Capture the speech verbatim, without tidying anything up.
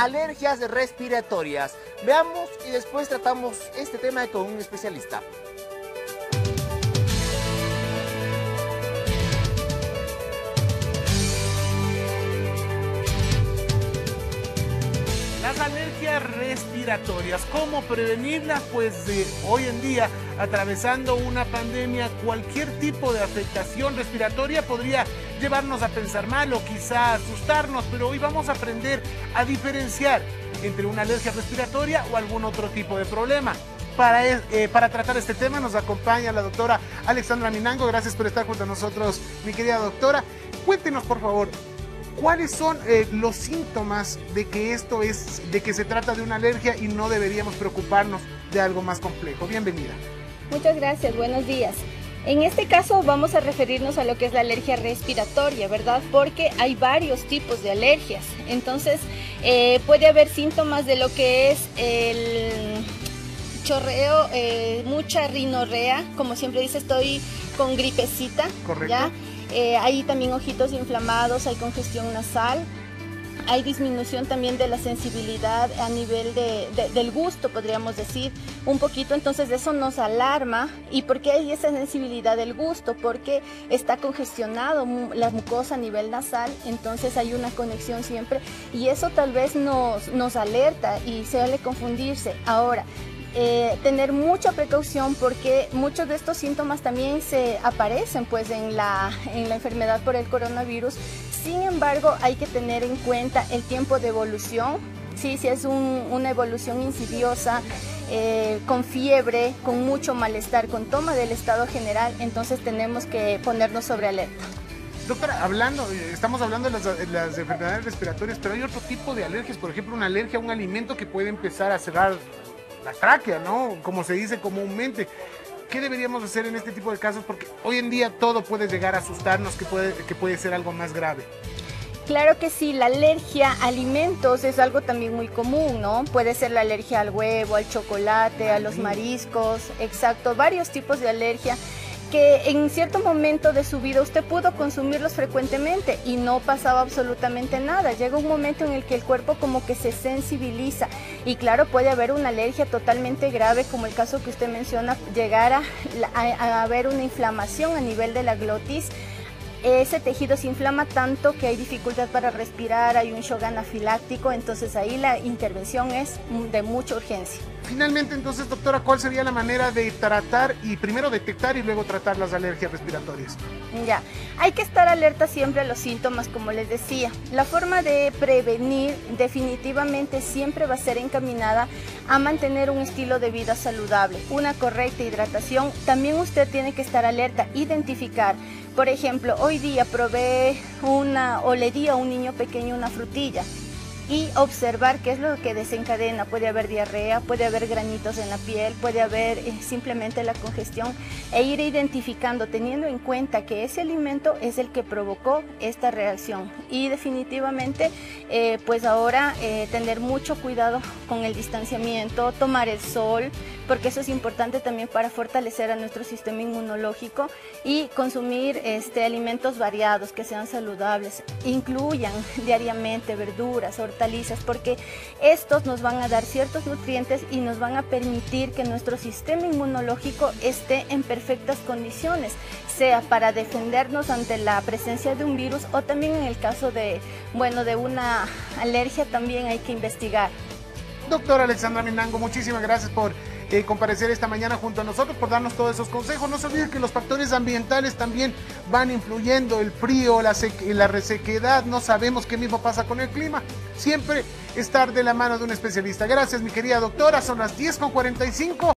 alergias respiratorias. Veamos y después tratamos este tema con un especialista. Las alergias respiratorias, ¿cómo prevenirlas? Pues eh, hoy en día, atravesando una pandemia, cualquier tipo de afectación respiratoria podría llevarnos a pensar mal o quizá asustarnos, pero hoy vamos a aprender a diferenciar entre una alergia respiratoria o algún otro tipo de problema. Para, eh, para tratar este tema nos acompaña la doctora Alexandra Minango. Gracias por estar junto a nosotros, mi querida doctora. Cuéntenos, por favor, ¿cuáles son eh, los síntomas de que esto es, de que se trata de una alergia y no deberíamos preocuparnos de algo más complejo? Bienvenida. Muchas gracias, buenos días. En este caso vamos a referirnos a lo que es la alergia respiratoria, ¿verdad? Porque hay varios tipos de alergias. Entonces, eh, puede haber síntomas de lo que es el chorreo, eh, mucha rinorrea, como siempre dice, estoy con gripecita. Correcto. ¿Ya? Eh, hay también ojitos inflamados, hay congestión nasal, hay disminución también de la sensibilidad a nivel de, de, del gusto, podríamos decir, un poquito. Entonces eso nos alarma. ¿Y por qué hay esa sensibilidad del gusto? Porque está congestionado la mucosa a nivel nasal, entonces hay una conexión siempre y eso tal vez nos, nos alerta y suele confundirse. Ahora, Eh, tener mucha precaución porque muchos de estos síntomas también se aparecen pues en la, en la enfermedad por el coronavirus. Sin embargo, hay que tener en cuenta el tiempo de evolución. Sí, si es un, una evolución insidiosa, eh, con fiebre, con mucho malestar, con toma del estado general, entonces tenemos que ponernos sobre alerta. Doctora, hablando, estamos hablando de las, de las enfermedades respiratorias, pero hay otro tipo de alergias, por ejemplo, una alergia a un alimento que puede empezar a cerrar la tráquea, ¿no? Como se dice comúnmente. ¿Qué deberíamos hacer en este tipo de casos? Porque hoy en día todo puede llegar a asustarnos, que puede, que puede ser algo más grave. Claro que sí, la alergia a alimentos es algo también muy común, ¿no? Puede ser la alergia al huevo, al chocolate, a los mariscos, exacto, varios tipos de alergia que en cierto momento de su vida usted pudo consumirlos frecuentemente y no pasaba absolutamente nada. Llega un momento en el que el cuerpo como que se sensibiliza y claro, puede haber una alergia totalmente grave, como el caso que usted menciona, llegar a, a, a haber una inflamación a nivel de la glotis. Ese tejido se inflama tanto que hay dificultad para respirar, hay un shock anafiláctico, entonces ahí la intervención es de mucha urgencia. Finalmente, entonces, doctora, ¿cuál sería la manera de tratar y primero detectar y luego tratar las alergias respiratorias? Ya, hay que estar alerta siempre a los síntomas, como les decía. La forma de prevenir definitivamente siempre va a ser encaminada a mantener un estilo de vida saludable, una correcta hidratación. También usted tiene que estar alerta, identificar. Por ejemplo, hoy día probé una o le di a un niño pequeño una frutilla y observar qué es lo que desencadena. Puede haber diarrea, puede haber granitos en la piel, puede haber eh, simplemente la congestión e ir identificando, teniendo en cuenta que ese alimento es el que provocó esta reacción. Y definitivamente, eh, pues ahora eh, tener mucho cuidado con el distanciamiento, tomar el sol, porque eso es importante también para fortalecer a nuestro sistema inmunológico y consumir este, alimentos variados que sean saludables. Incluyan diariamente verduras, hortalizas, porque estos nos van a dar ciertos nutrientes y nos van a permitir que nuestro sistema inmunológico esté en perfectas condiciones, sea para defendernos ante la presencia de un virus o también en el caso de, bueno, de una alergia también hay que investigar. Doctora Alexandra Minango, muchísimas gracias por eh, comparecer esta mañana junto a nosotros, por darnos todos esos consejos. No se olviden que los factores ambientales también van influyendo, el frío, la, la resequedad, no sabemos qué mismo pasa con el clima. Siempre estar de la mano de un especialista. Gracias, mi querida doctora, son las diez con cuarenta y cinco.